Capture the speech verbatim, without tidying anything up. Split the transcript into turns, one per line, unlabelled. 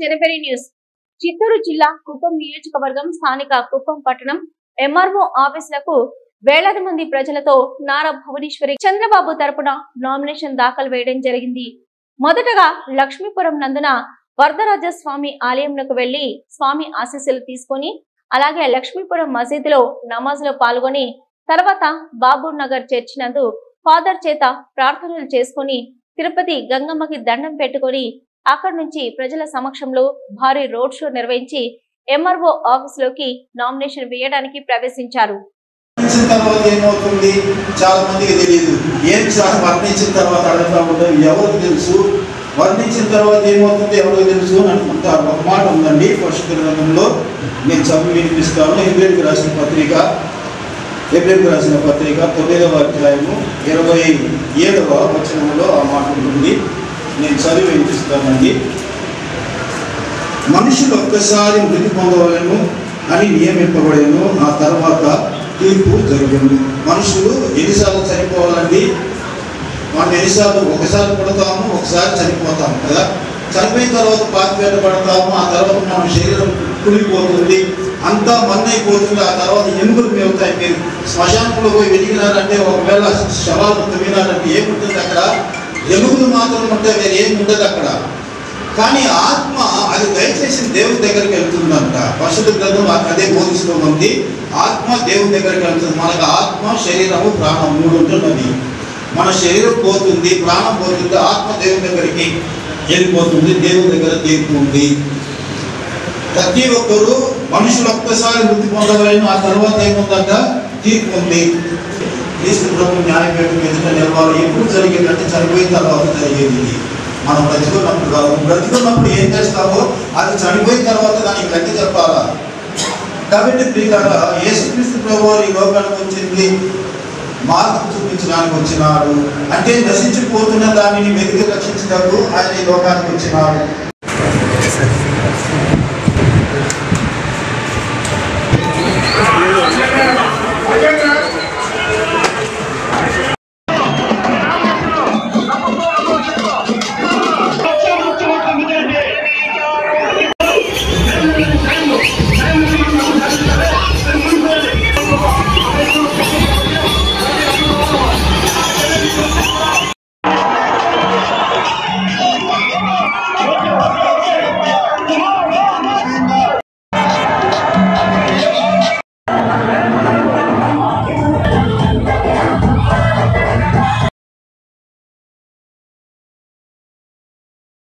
జనవరి news. Chittoor జిల్లా కుప్పం నియోజకవర్గం స్థానిక కుప్పం పట్టణం ఎంఆర్ఓ ఆఫీసులకు వేలాది మంది ప్రజలతో నారా భువనేశ్వరి చంద్రబాబు తరపున నామినేషన్ దాఖలు వేయడం జరిగింది. మొదటగా లక్ష్మీపురం నందున వరదరాజ స్వామి ఆలయంలోకి వెళ్లి స్వామి ఆశీస్సులు తీసుకుని అలాగే లక్ష్మీపురం మసీదులో నమాజ్ లో పాల్గొని తర్వాత బాబూర్ నగర్ చర్చి నందు ఫాదర్ చేత ప్రార్థనలు చేసుకుని తిరుపతి గంగమ్మకి దండం పెట్టుకుని అక్కడి నుంచి ప్రజల సమక్షంలో భారీ రోడ్ షో నిర్వహించి ఎంఆర్ఓ ఆఫీస్ లోకి నామినేషన్ వేయడానికి ప్రవేశించారు.
చాలా మందికి తెలియదు. ఏం సార్ వర్ణించిన తర్వాత అడుగుతా ఉంటారు, ఎవరికి తెలుసు, వర్ణించిన తర్వాత ఏమవుతుంది ఎవరికి తెలుసు అని అనుకుంటారు. ఒక మాట ఉందండి పరిశుద్ధ గ్రంథంలో, నేను చదివి వినిపిస్తాను. హెబ్రీయులకు రాసిన పత్రిక హెబ్రీయులకు రాసిన పత్రిక తొమ్మిదవ అధ్యాయము ఇరవై ఏడవ వచనంలో ఆ మాట ఉంటుంది. నేను చదివి వినిపిస్తానండి. మనుషులు ఒక్కసారి మృతి పొందవలను అని నియమింపబడేను, ఆ తర్వాత తీర్పు జరుగుతుంది. మనుషులు ఎన్నిసార్లు చనిపోవాలండి? మనం ఎన్నిసార్లు ఒకసారి పడతాము, ఒకసారి చనిపోతాము కదా. చనిపోయిన తర్వాత పాతిపేట పడతాము, ఆ తర్వాత మన శరీరం కులిపోతుంది, అంతా మన్నైపోతుంది. ఆ తర్వాత ఎముకలు మేవుతాయి. మీరు శ్మశానంలో పోయి వెతికినారంటే ఒకవేళ శవాలు తవ్వినారంటే ఏముంటుంది అక్కడ? ఎముకలు మాత్రం ఉంటే వేరే ఏమి ఉండదు అక్కడ. కానీ ఆత్మ అది దయచేసి దేవుని దగ్గరికి వెళ్తుందంట. పరిశుద్ధ గ్రంథం అదే బోధిస్తూ ఉంది. ఆత్మ దేవుని దగ్గరికి వెళ్తుంది. మనకు ఆత్మ, శరీరము, ప్రాణం మూడు ఉంటున్నది. మన శరీరం పోతుంది, ప్రాణం పోతుంది, ఆత్మ దేవుని దగ్గరికి వెళ్ళిపోతుంది, దేవుని దగ్గర తీరుతుంది. ప్రతి ఒక్కరు మనుషులు ఒక్కసారి మృతి పొందవలేను, ఆ తర్వాత ఏముందంట? తీర్పు ఉంది. క్రీస్తు ప్రభు న్యాయపీఠం ఎదుట నిలవాలి. ఎప్పుడు జరిగేదంటే చనిపోయిన తర్వాత జరిగేది. మనం బ్రతికున్నప్పుడు కాదు. బ్రతికున్నప్పుడు ఏం చేస్తామో అది చనిపోయిన తర్వాత దానికి లెక్క చెప్పాలా. కాబట్టి ప్రియులారా, యేసుక్రీస్తు ప్రభు ఈ లోకానికి వచ్చింది మార్గం చూపించడానికి వచ్చినాడు. అంటే నశించిపోతున్న దానిని వెతికి రక్షించడానికి ఆయన ఈ లోకానికి వచ్చినాడు.